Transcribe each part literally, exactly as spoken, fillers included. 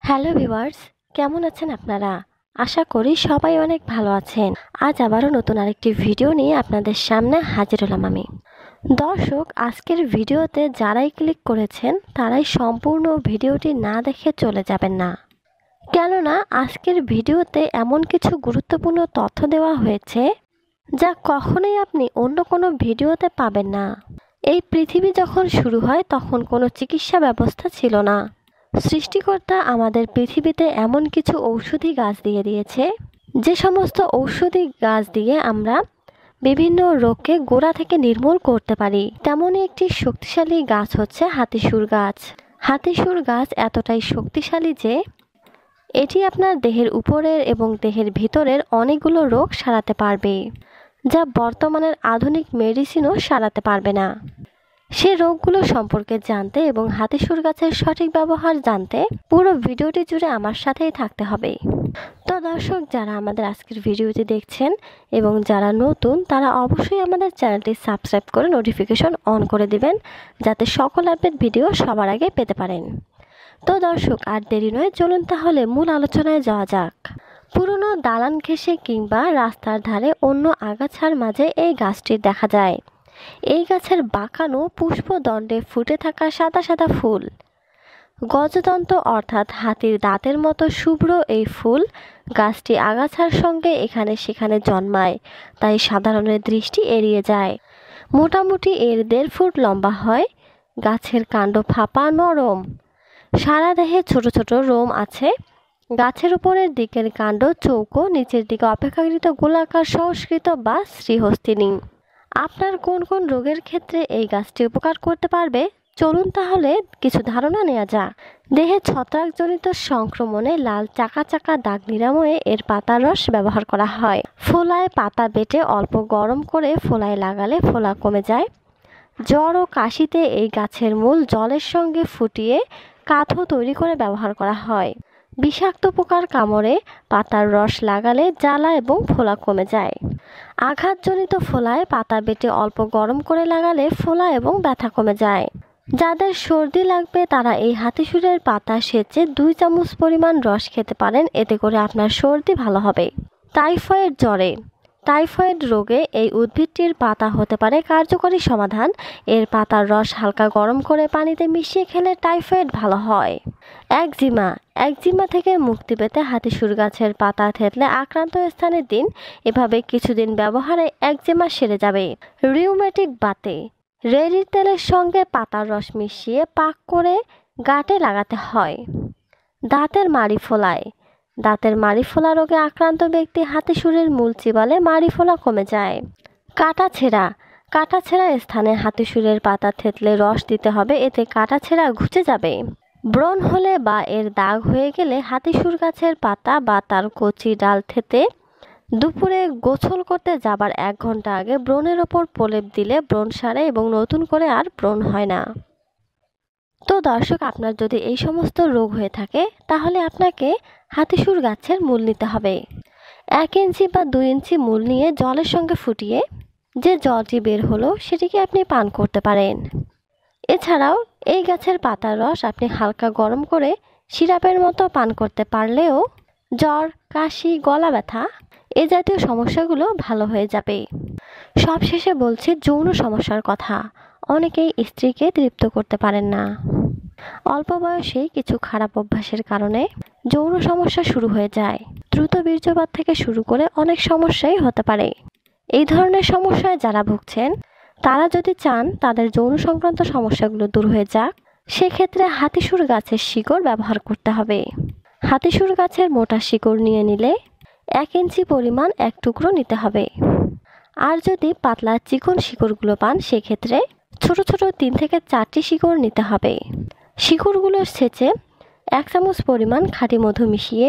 Hello viewers, কেমন আছেন আপনারা? আশা করি সবাই অনেক ভালো আছেন। আজ আবারও নতুন আরেকটি ভিডিও নিয়ে আপনাদের সামনে হাজির হলাম আমি। দর্শক, আজকের ভিডিওতে যারাই ক্লিক করেছেন তারাই সম্পূর্ণ ভিডিওটি না দেখে চলে যাবেন না, কেননা আজকের ভিডিওতে এমন কিছু গুরুত্বপূর্ণ তথ্য দেওয়া হয়েছে যা কখনোই আপনি অন্য কোনো ভিডিওতে পাবেন না। এই পৃথিবী যখন শুরু হয় তখন কোনো চিকিৎসা ব্যবস্থা ছিল না। সৃষ্টিকর্তা আমাদের পৃথিবীতে এমন কিছু ঔষধি গাছ দিয়ে দিয়েছে, যে সমস্ত ঔষধি গাছ দিয়ে আমরা বিভিন্ন রোগকে গোড়া থেকে নির্মূল করতে পারি। তেমনই একটি শক্তিশালী গাছ হচ্ছে হাতিসুর গাছ। হাতিসুর গাছ এতটাই শক্তিশালী যে এটি আপনার দেহের উপরের এবং দেহের ভিতরের অনেকগুলো রোগ সারাতে পারবে, যা বর্তমানের আধুনিক মেডিসিনও সারাতে পারবে না। সে রোগগুলো সম্পর্কে জানতে এবং হাতিসুর গাছের সঠিক ব্যবহার জানতে পুরো ভিডিওটি জুড়ে আমার সাথেই থাকতে হবে। তো দর্শক, যারা আমাদের আজকের ভিডিওটি দেখছেন এবং যারা নতুন, তারা অবশ্যই আমাদের চ্যানেলটি সাবস্ক্রাইব করে নোটিফিকেশন অন করে দিবেন, যাতে সকল আপডেট ভিডিও সবার আগে পেতে পারেন। তো দর্শক, আর দেরি নয়, চলুন তাহলে মূল আলোচনায় যাওয়া যাক। পুরনো দালান ঘেঁষে কিংবা রাস্তার ধারে অন্য আগাছার মাঝে এই গাছটি দেখা যায়। এই গাছের বাঁকানো পুষ্পদণ্ডে ফুটে থাকা সাদা সাদা ফুল, গজদন্ত অর্থাৎ হাতির দাঁতের মতো শুভ্র এই ফুল গাছটি আগাছার সঙ্গে এখানে সেখানে জন্মায়, তাই সাধারণের দৃষ্টি এড়িয়ে যায়। মোটামুটি এর দেড় ফুট লম্বা হয়। গাছের কাণ্ড ফাঁপা, নরম, সারা দেহে ছোট ছোট রোম আছে। গাছের উপরের দিকের কাণ্ড চৌকো, নিচের দিকে অপেক্ষাকৃত গোলাকার সংস্কৃত বা শ্রীহস্তিনী। আপনার কোন কোন রোগের ক্ষেত্রে এই গাছটি উপকার করতে পারবে, চলুন তাহলে কিছু ধারণা নেওয়া যাক। দেহে ছত্রাকজনিত সংক্রমণে লাল চাকা চাকা দাগ নিরাময়ে এর পাতার রস ব্যবহার করা হয়। ফোলায় পাতা বেটে অল্প গরম করে ফোলায় লাগালে ফোলা কমে যায়। জ্বর ও কাশিতে এই গাছের মূল জলের সঙ্গে ফুটিয়ে কাথো তৈরি করে ব্যবহার করা হয়। বিষাক্ত পোকার কামড়ে পাতার রস লাগালে জ্বালা এবং ফোলা কমে যায়। আঘাতজনিত ফোলায় পাতা বেটে অল্প গরম করে লাগালে ফোলা এবং ব্যথা কমে যায়। যাদের সর্দি লাগবে তারা এই হাতিসুরের পাতা সেচে দুই চামচ পরিমাণ রস খেতে পারেন, এতে করে আপনার সর্দি ভালো হবে। টাইফয়েড জ্বরে টাইফয়েড রোগে এই উদ্ভিদটির পাতা হতে পারে কার্যকরী সমাধান। এর পাতার রস হালকা গরম করে পানিতে মিশিয়ে খেলে টাইফয়েড ভালো হয়। একজিমা একজিমা থেকে মুক্তি পেতে হাতিসুর গাছের পাতা থেতলে আক্রান্ত স্থানে দিন। এভাবে কিছুদিন ব্যবহারে একজিমা সেরে যাবে। রিউমেটিক বাতে রেড়ির তেলের সঙ্গে পাতার রস মিশিয়ে পাক করে গাঁটে লাগাতে হয়। দাঁতের মাড়ি ফোলায় দাঁতের মাড়ি ফোলা রোগে আক্রান্ত ব্যক্তি হাতিসুরের মূল চিবালে মাড়ি ফোলা কমে যায়। কাটা ছেঁড়া কাটা ছেঁড়া স্থানে হাতিসুরের পাতা থেতলে রস দিতে হবে, এতে কাটা ছেঁড়া ঘুচে যাবে। ব্রণ হলে বা এর দাগ হয়ে গেলে হাতিসুর গাছের পাতা বা তার কচি ডাল থেতে দুপুরে গোসল করতে যাবার এক ঘন্টা আগে ব্রণের ওপর প্রলেপ দিলে ব্রণ সারে এবং নতুন করে আর ব্রণ হয় না। তো দর্শক, আপনার যদি এই সমস্ত রোগ হয়ে থাকে তাহলে আপনাকে হাতিসুর গাছের মূল নিতে হবে। এক ইঞ্চি বা দুই ইঞ্চি মূল নিয়ে জলের সঙ্গে ফুটিয়ে যে জলটি বের হলো সেটিকে আপনি পান করতে পারেন। এছাড়াও এই গাছের পাতার রস আপনি হালকা গরম করে সিরাপের মতো পান করতে পারলেও জ্বর, কাশি, গলা ব্যথা এ জাতীয় সমস্যাগুলো ভালো হয়ে যাবে। সবশেষে বলছি যৌন সমস্যার কথা। অনেকেই স্ত্রীকে তৃপ্ত করতে পারেন না। অল্প বয়সেই কিছু খারাপ অভ্যাসের কারণে যৌন সমস্যা শুরু হয়ে যায়। দ্রুত বীর্যপাত থেকে শুরু করে অনেক সমস্যাই হতে পারে। এই ধরনের সমস্যায় যারা ভুগছেন তারা যদি চান তাদের যৌন সংক্রান্ত সমস্যাগুলো দূর হয়ে যাক, সেক্ষেত্রে হাতিসুর গাছের শিকড় ব্যবহার করতে হবে। হাতিসুর গাছের মোটা শিকড় নিয়ে নিলে এক ইঞ্চি পরিমাণ এক টুকরো নিতে হবে। আর যদি পাতলা চিকন শিকড়গুলো পান সেক্ষেত্রে ছোট ছোট তিন থেকে চারটি শিকড় নিতে হবে। শিকড়গুলো ছেঁচে এক চামচ পরিমাণ খাঁটি মধু মিশিয়ে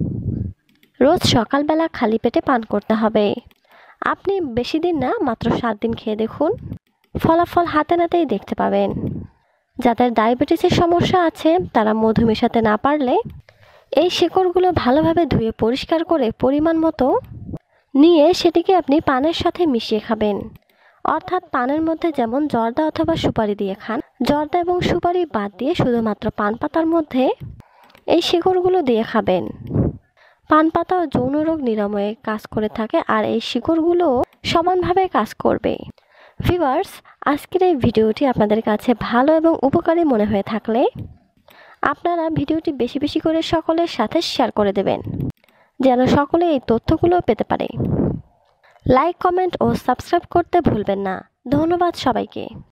রোজ সকালবেলা খালি পেটে পান করতে হবে। আপনি বেশি দিন না, মাত্র সাত দিন খেয়ে দেখুন, ফলাফল হাতে নাতেই দেখতে পাবেন। যাদের ডায়াবেটিসের সমস্যা আছে তারা মধু মেশাতে না পারলে এই শিকড়গুলো ভালোভাবে ধুয়ে পরিষ্কার করে পরিমাণ মতো নিয়ে সেটিকে আপনি পানের সাথে মিশিয়ে খাবেন। অর্থাৎ পানের মধ্যে যেমন জর্দা অথবা সুপারি দিয়ে খান, জর্দা এবং সুপারি বাদ দিয়ে শুধুমাত্র পান পাতার মধ্যে এই শিকড়গুলো দিয়ে খাবেন। পান পাতা যৌন রোগ নিরাময়ে কাজ করে থাকে, আর এই শিকড়গুলো সমানভাবে কাজ করবে। ভিউয়ার্স, আজকের এই ভিডিওটি আপনাদের কাছে ভালো এবং উপকারী মনে হয়ে থাকলে আপনারা ভিডিওটি বেশি বেশি করে সকলের সাথে শেয়ার করে দেবেন, যেন সকলে এই তথ্যগুলো পেতে পারে। লাইক, কমেন্ট ও সাবস্ক্রাইব করতে ভুলবেন না। ধন্যবাদ সবাইকে।